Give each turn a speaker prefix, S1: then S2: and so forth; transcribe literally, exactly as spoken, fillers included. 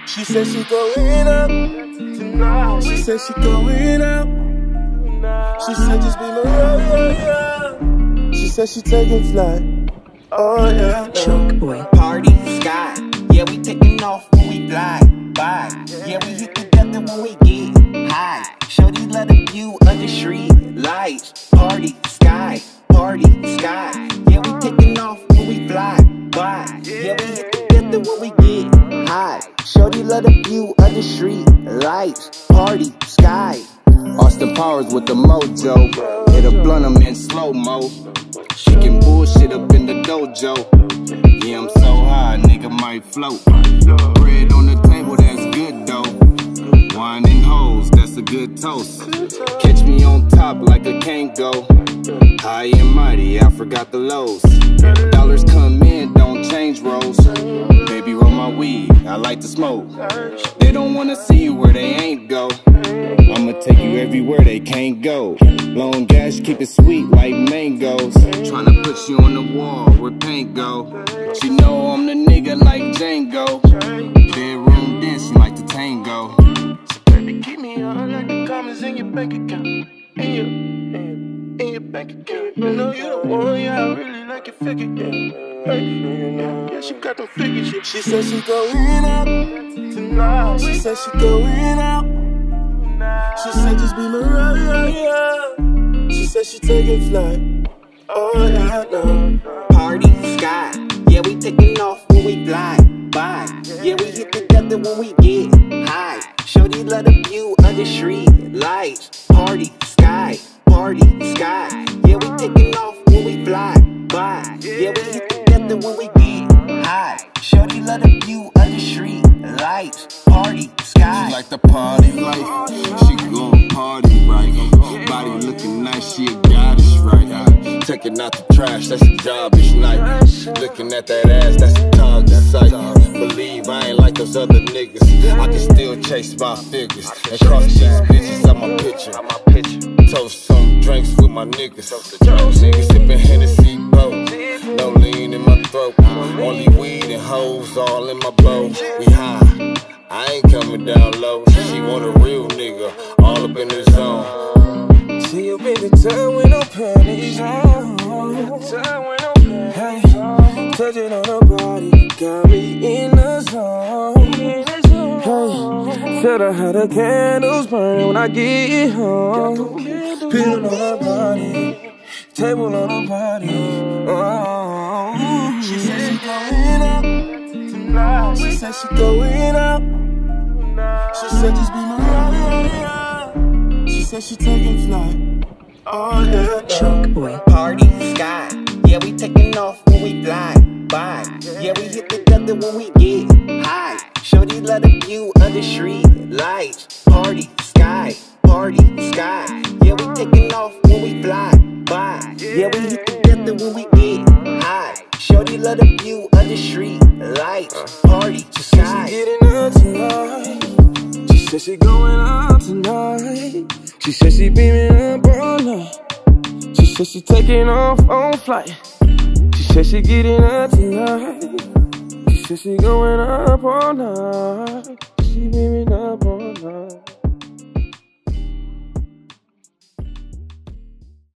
S1: She said she going up tonight. She said she going up. She said just be my road. She said she taking flight. Oh yeah.
S2: Choke boy.
S3: Party sky. Yeah, we taking off when we fly by. Yeah, we hit together when we get high. Shorty love the view of the street lights. Party sky. Party sky. Yeah, we taking off when we fly by. Yeah, we hit together when we get high. Shorty love the view of the street lights. Party sky. Austin Powers with the mojo. Hit a blunt, I'm in slow-mo. Kicking bullshit up in the dojo. Yeah, I'm so high, nigga might float. Bread on the table, that's good though. Wine and hoes, that's a good toast. Catch me on top like a Kango. High and mighty, I forgot the lows. Dollars come in, don't change roles. Baby, roll my weed, I like to smoke. They don't wanna see you where they ain't go. I'ma take you everywhere they can't go. Blowing gas, keep it sweet like mangoes. Tryna put you on the wall where paint go. She know I'm the nigga like Django. Bedroom dancing like the tango.
S1: So baby, keep me on like the comments in your bank account. In your, in your, in your bank account. You know you the one, yeah, I really like your figure, yeah. Hey, yeah, she got them figures. She, she said she going up tonight. She said she going up. She said just be my road, yeah. She said she taking flight. Oh yeah, no.
S3: Party sky. Yeah, we taking off when we fly by. Yeah, we hit together when we get high. Shorty love the view of the street lights. Party sky. Party sky. Yeah, we taking off when we fly by. Yeah, we hit together when we get high. Shorty love the view of the street lights. Party sky.
S4: She like the party life. She gon' party right. Body looking nice, she a goddess right. I taking out the trash, that's a job each night. Looking at that ass, that's a target sight. Believe I ain't like those other niggas. I can still chase my figures and cross these bitches on my picture. Toast some drinks with my niggas. Niggas sippin' Hennessy boat. No lean in my throat. Only weed and hoes all in my bowl. We high. I ain't coming down low. She want a real nigga, all up in the zone.
S1: See you baby time with no panties on. Time with no panties on. Touching on her body, got me in the zone. Hey, said I had the candles burning when I get home. Pillow on her body, table on her body. Oh. She said she going up tonight. She said she going up. She said just be my road. She said she taking flight. Oh yeah.
S2: Choke boy.
S3: Party sky. Yeah, we taking off when we fly by. Yeah, we hit together when we get high. Shorty love the view of the street lights. Party sky. Party sky. Yeah, we taking off when we fly by. Yeah, we hit together when we get high. Shorty love the view of the street lights. Party sky.
S1: She getting up tonight. She said she going out tonight. She said she beaming up all night. She said she taking off on flight. She said she getting up tonight. She said she going up all night.